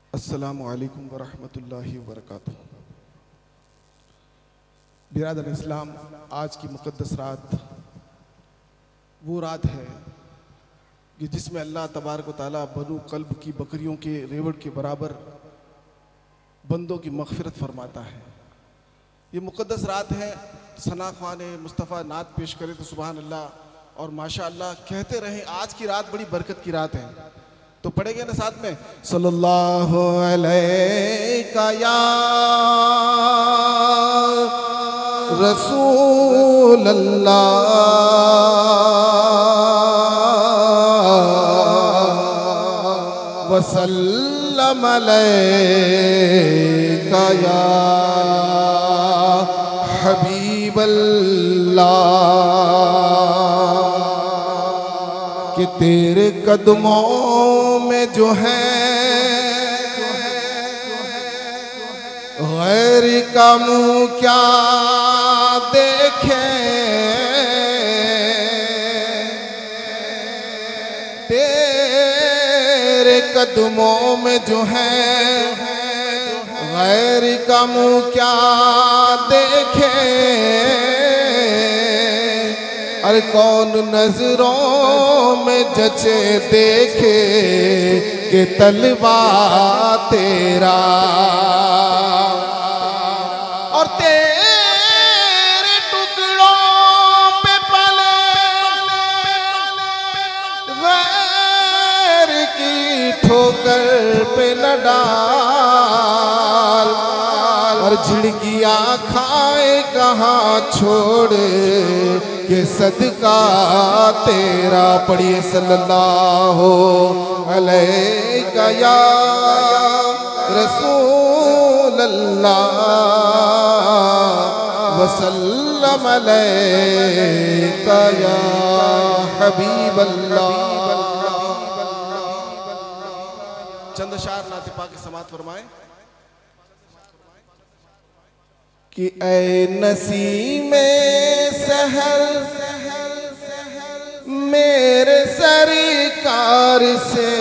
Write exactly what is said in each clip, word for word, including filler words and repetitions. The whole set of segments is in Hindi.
अस्सलामु अलैकुम वरहमतुल्लाहि वबरकातुहू। बिरादर इस्लाम, आज की मुक़द्दस रात वो रात है कि जिसमें अल्लाह तबारक व तआला बनु कल्ब की बकरियों के रेवड़ के बराबर बंदों की मग़फ़िरत फरमाता है। ये मुक़द्दस रात है। सना ख़्वान मुस्तफ़ा नात पेश करे तो सुबहान अल्लाह और माशा अल्लाह कहते रहें। आज की रात बड़ी बरकत की रात है, तो पढ़ेंगे ना साथ में सल्लल्लाहु अलैका या रसूल अल्लाह वसल्लम अलैका या हबीब अल्लाह, कि तेरे कदमों में जो है गैर का मुँह क्या देखे, तेरे कदमों में जो है गैर का मुँह क्या देखे। अरे कौन नजरों में जचे देखे कि तलवा तेरा, और तेरे टुकड़ों पे पले गैर की ठोकर पे न डाल, और झिड़किया खाए कहाँ छोड़ के सदका तेरा। पढ़िए सल्लल्लाहु अलैका या रसूल अल्लाह वसल्लम अलैका या हबीब अल्लाह। चंद शार नाते पाक समात फरमाए कि ऐ नसीमे सहर मेरे सरकार से,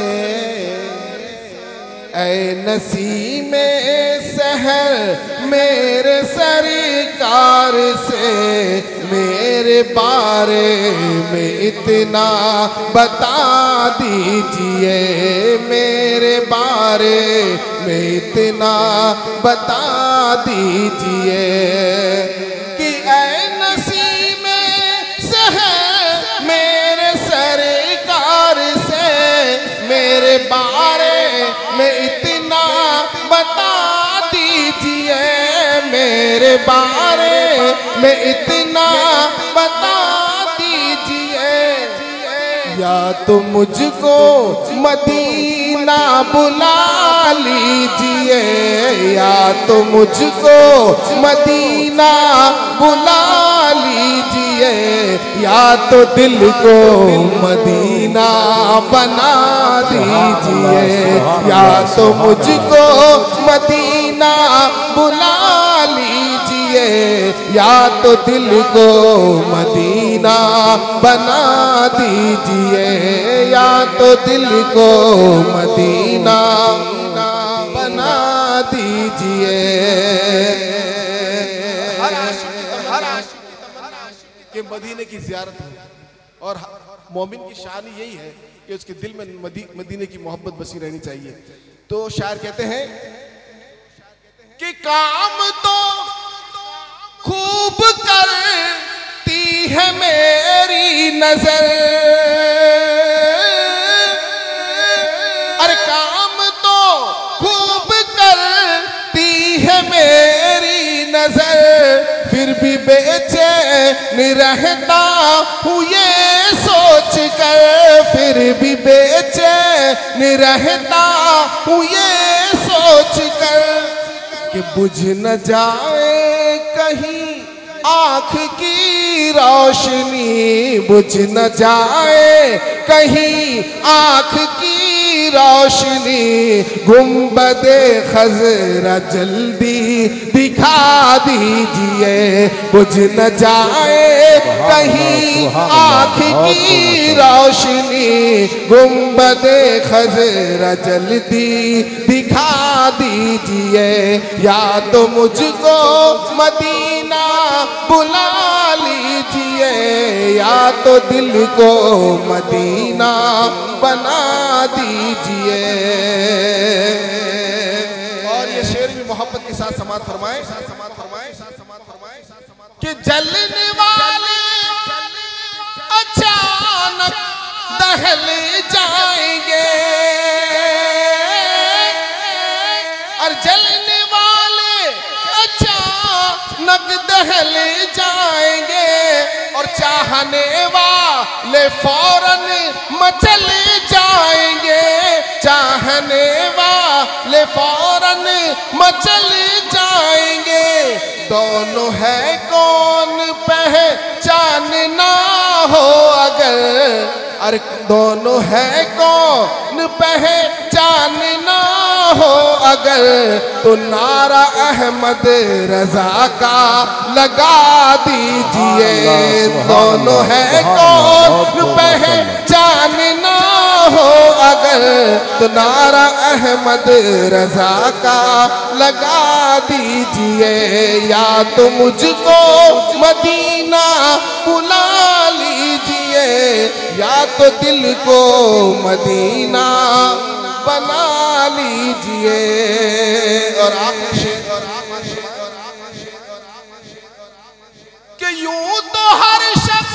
ऐ नसीमे सहर मेरे सरकार से, मेरे बारे में इतना बता दीजिए, मेरे बारे में इतना बता दीजिए कि ऐ नसीमे सहर मेरे सरकार से, मेरे बारे में इतना बता दीजिए, मेरे बारे में इतना बता दीजिए। या तो मुझको मदीना बुला लीजिए, या तो मुझको मदीना बुला लीजिए, या तो दिल को मदीना बना दीजिए, या तो मुझको मदीना बुला लीजिए, या तो दिल को मदीना बना दीजिए, या तो दिल को मदीना बना दीजिए। हर आशिक के मदीने की ज़ियारत हो, और मोमिन की शान यही है कि उसके दिल में मदी, मदीने की मोहब्बत बसी रहनी चाहिए। तो शायर कहते हैं कि काम तो खूब करती है मेरी नजर, अरे काम तो खूब करती है मेरी नजर, फिर भी बेचैन रहता हूँ ये सोच कर, फिर भी बेचैन रहता हूँ ये सोच कर कि बुझ न जाए कहीं आँख की रोशनी, बुझ न जाए कहीं आँख की रोशनी गुंबदे खजरा जल्दी दिखा दीजिए, बुझ न जाए कहीं आँख की रोशनी, गुंबदे खजरा जल्दी दिखा दीजिए, या तो मुझको मदीना बुला लीजिए, या तो दिल को मदीना बना दीजिए। और ये शेर भी मोहब्बत के साथ समात फरमाए कि जलने वाले अचानक दहल जाएंगे, और जलने वाले अचानक दहल जाएंगे, और चाहने वाले फौरन मचल जाएंगे, चाहने वाले फौरन मचल जाएंगे। दोनों है कौन पहचानना हो अगर, अरे दोनों है कौन पहचानना हो अगर, तो नारा अहमद रजा का लगा दीजिए। दोनों है कौन पहचानना हो अगर, तो नारा अहमद रजा का लगा दीजिए, या तो मुझको मदीना बुला लीजिए, या तो दिल को मदीना बना लीजिए। और आखिर शेर कि यूं तो हर शख्स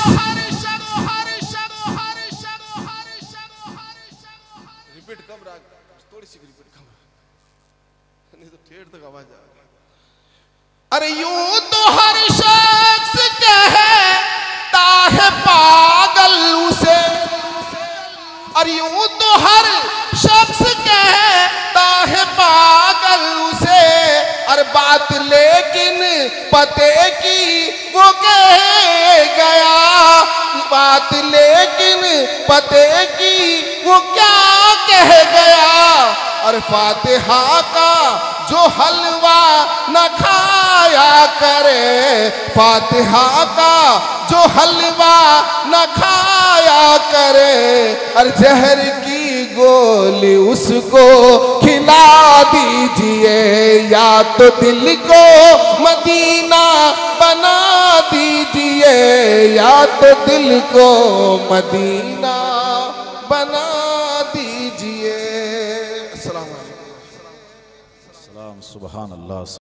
रिपीट कम रहा, थोड़ी सी रिपीट कम, नहीं तो ठेठ तक आवाज आ रही। अरे यूं तो हर शख्स कहता है पागल उसे, और यूं तो हर शख्स कहता है पागल उसे, और बात लेकिन पते की वो कह गया, बात लेकिन पते की वो क्या कह गया। और फातिहा का जो हलवा न खाया करे, फातिहा का जो हलवा न खाया करे, और जहर की गोली उसको खिला दीजिए, या तो दिल को मदीना बना दीजिए, या तो दिल को मदीना बना दीजिए। अस्सलाम वालेकुम। सुभान अल्लाह।